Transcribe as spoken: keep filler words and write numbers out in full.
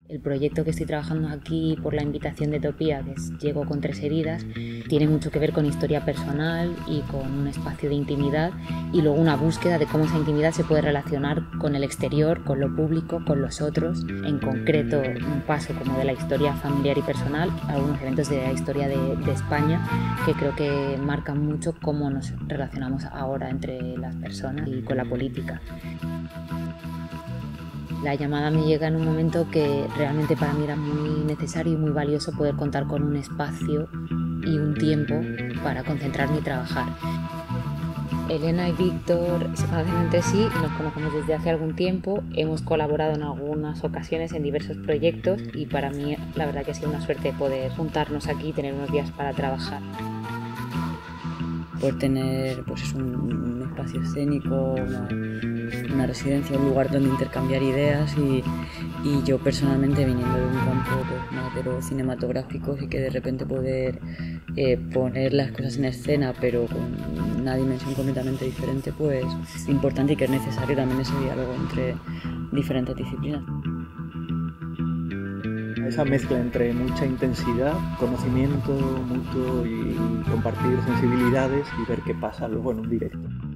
El proyecto que estoy trabajando aquí por la invitación de Topía, que es Llego con tres heridas, tiene mucho que ver con historia personal y con un espacio de intimidad y luego una búsqueda de cómo esa intimidad se puede relacionar con el exterior, con lo público, con los otros. En concreto, un paso como de la historia familiar y personal, algunos eventos de la historia de, de España que creo que marcan mucho cómo nos relacionamos ahora entre las personas y con la política. La llamada me llega en un momento que realmente para mí era muy necesario y muy valioso poder contar con un espacio y un tiempo para concentrarme y trabajar. Elena y Víctor se conocen entre sí y nos conocemos desde hace algún tiempo. Hemos colaborado en algunas ocasiones en diversos proyectos y para mí la verdad que ha sido una suerte poder juntarnos aquí y tener unos días para trabajar. Poder tener pues, un, un espacio escénico, una, una residencia, un lugar donde intercambiar ideas y, y yo personalmente viniendo de un campo pues, más de los cinematográficos y que de repente poder eh, poner las cosas en escena pero con una dimensión completamente diferente, pues es importante y que es necesario también ese diálogo entre diferentes disciplinas. Esa mezcla entre mucha intensidad, conocimiento mutuo y compartir sensibilidades y ver qué pasa luego en un directo.